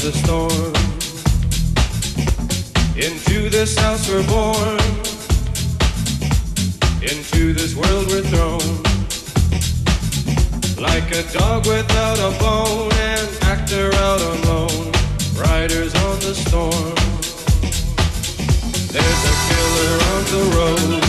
the storm. Into this house we're born, into this world we're thrown, like a dog without a bone, an actor out on loan, riders on the storm. There's a killer on the road,